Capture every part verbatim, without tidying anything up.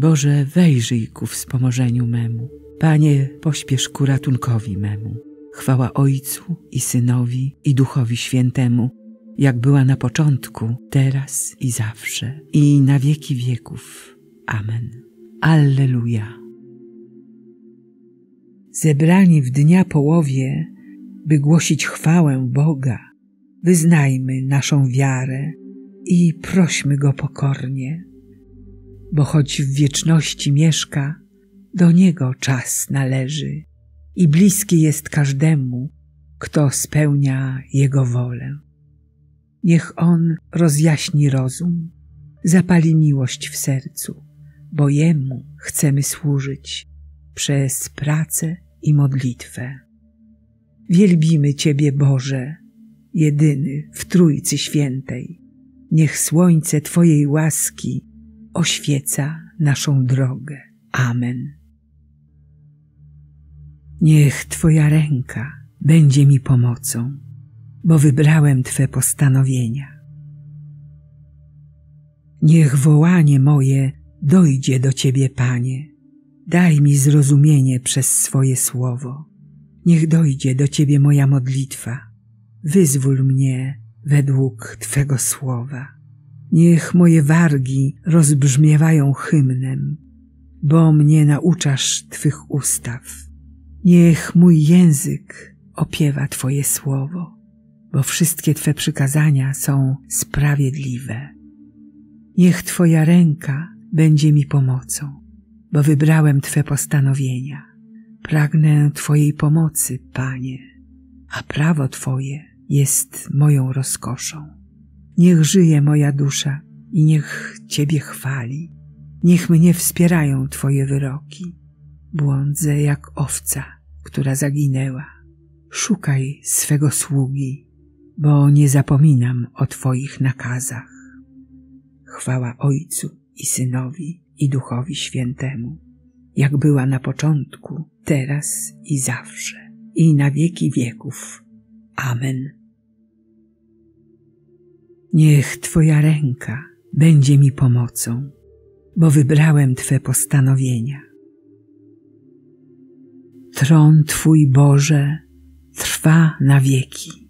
Boże, wejrzyj ku wspomożeniu memu. Panie, pośpiesz ku ratunkowi memu. Chwała Ojcu i Synowi i Duchowi Świętemu, jak była na początku, teraz i zawsze, i na wieki wieków. Amen. Alleluja. Zebrani w dnia połowie, by głosić chwałę Boga, wyznajmy naszą wiarę i prośmy Go pokornie, bo choć w wieczności mieszka, do Niego czas należy i bliski jest każdemu, kto spełnia Jego wolę. Niech On rozjaśni rozum, zapali miłość w sercu, bo Jemu chcemy służyć przez pracę i modlitwę. Wielbimy Ciebie, Boże, jedyny w Trójcy Świętej. Niech słońce Twojej łaski oświeca naszą drogę. Amen. Niech Twoja ręka będzie mi pomocą, bo wybrałem Twe postanowienia. Niech wołanie moje dojdzie do Ciebie, Panie. Daj mi zrozumienie przez swoje słowo. Niech dojdzie do Ciebie moja modlitwa. Wyzwól mnie według Twego słowa. Niech moje wargi rozbrzmiewają hymnem, bo mnie nauczasz Twych ustaw. Niech mój język opiewa Twoje słowo, bo wszystkie Twe przykazania są sprawiedliwe. Niech Twoja ręka będzie mi pomocą, bo wybrałem Twe postanowienia. Pragnę Twojej pomocy, Panie, a prawo Twoje jest moją rozkoszą. Niech żyje moja dusza i niech Ciebie chwali. Niech mnie wspierają Twoje wyroki. Błądzę jak owca, która zaginęła. Szukaj swego sługi, bo nie zapominam o Twoich nakazach. Chwała Ojcu i Synowi i Duchowi Świętemu, jak była na początku, teraz i zawsze, i na wieki wieków. Amen. Niech Twoja ręka będzie mi pomocą, bo wybrałem Twe postanowienia. Tron Twój, Boże, trwa na wieki.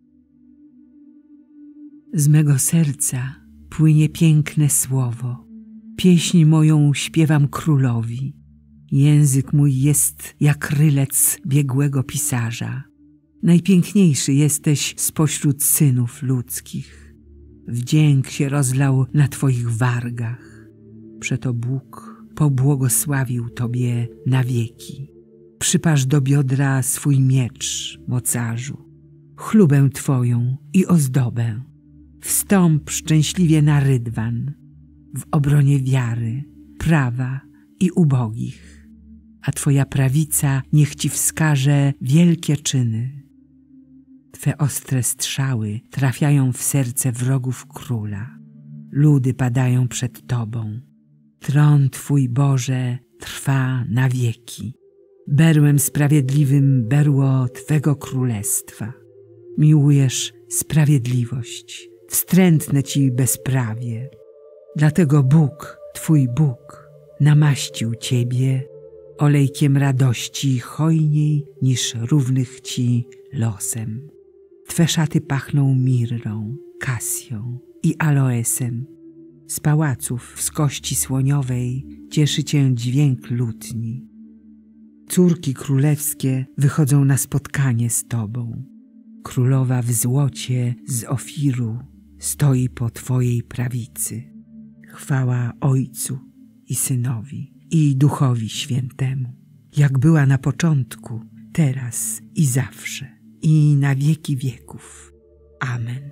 Z mego serca płynie piękne słowo. Pieśń moją śpiewam królowi. Język mój jest jak rylec biegłego pisarza. Najpiękniejszy jesteś spośród synów ludzkich. Wdzięk się rozlał na Twoich wargach. Przeto Bóg pobłogosławił Tobie na wieki. Przypasz do biodra swój miecz, mocarzu, chlubę Twoją i ozdobę. Wstąp szczęśliwie na rydwan, w obronie wiary, prawa i ubogich, a Twoja prawica niech Ci wskaże wielkie czyny. Twe ostre strzały trafiają w serce wrogów króla. Ludy padają przed Tobą. Tron Twój, Boże, trwa na wieki. Berłem sprawiedliwym berło Twego królestwa. Miłujesz sprawiedliwość, wstrętne Ci bezprawie. Dlatego Bóg, Twój Bóg, namaścił Ciebie olejkiem radości hojniej niż równych Ci losem. Twe szaty pachną mirrą, kasją i aloesem. Z pałaców z kości słoniowej cieszy Cię dźwięk lutni. Córki królewskie wychodzą na spotkanie z Tobą. Królowa w złocie z Ofiru stoi po Twojej prawicy. Chwała Ojcu i Synowi i Duchowi Świętemu, jak była na początku, teraz i zawsze, i na wieki wieków. Amen.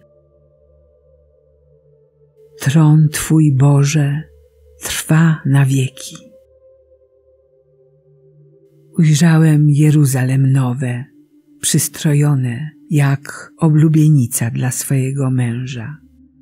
Tron Twój, Boże, trwa na wieki. Ujrzałem Jeruzalem nowe, przystrojone jak oblubienica dla swojego męża.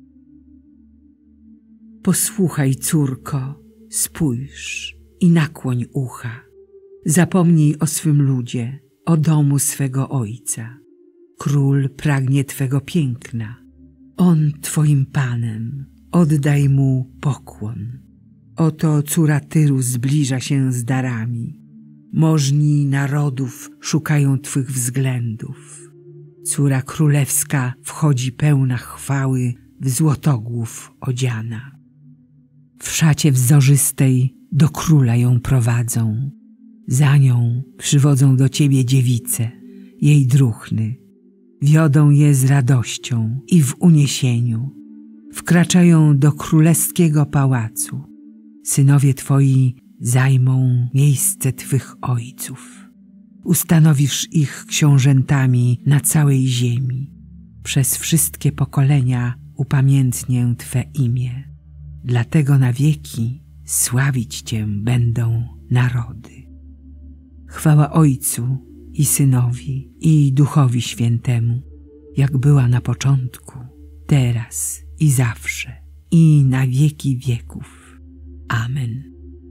Posłuchaj, córko, spójrz i nakłoń ucha. Zapomnij o swym ludzie, o domu swego ojca. Król pragnie Twego piękna. On Twoim Panem, oddaj Mu pokłon. Oto córa Tyru zbliża się z darami. Możni narodów szukają Twych względów. Córa królewska wchodzi pełna chwały, w złotogłów odziana. W szacie wzorzystej do króla ją prowadzą. Za nią przywodzą do Ciebie dziewice, jej druhny. Wiodą je z radością i w uniesieniu. Wkraczają do królewskiego pałacu. Synowie Twoi zajmą miejsce Twych ojców. Ustanowisz ich książętami na całej ziemi. Przez wszystkie pokolenia upamiętnię Twe imię. Dlatego na wieki sławić Cię będą narody. Chwała Ojcu i Synowi i Duchowi Świętemu, jak była na początku, teraz i zawsze, i na wieki wieków. Amen.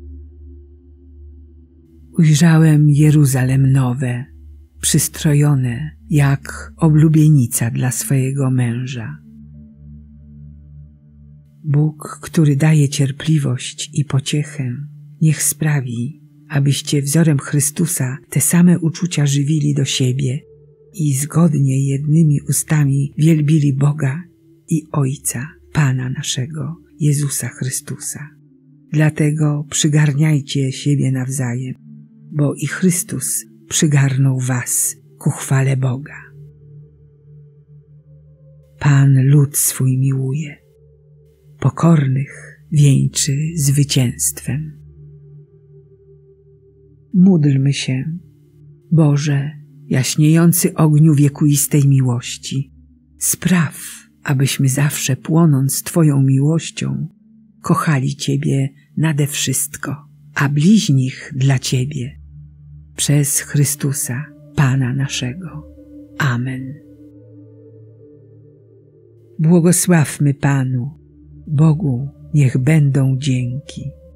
Ujrzałem Jeruzalem nowe, przystrojone jak oblubienica dla swojego męża. Bóg, który daje cierpliwość i pociechę, niech sprawi, abyście wzorem Chrystusa te same uczucia żywili do siebie i zgodnie jednymi ustami wielbili Boga i Ojca, Pana naszego, Jezusa Chrystusa. Dlatego przygarniajcie siebie nawzajem, bo i Chrystus przygarnął was ku chwale Boga. Pan lud swój miłuje, pokornych wieńczy zwycięstwem. Módlmy się. Boże, jaśniejący ogniu wiekuistej miłości, spraw, abyśmy zawsze płonąc Twoją miłością kochali Ciebie nade wszystko, a bliźnich dla Ciebie. Przez Chrystusa, Pana naszego. Amen. Błogosławmy Panu, Bogu niech będą dzięki.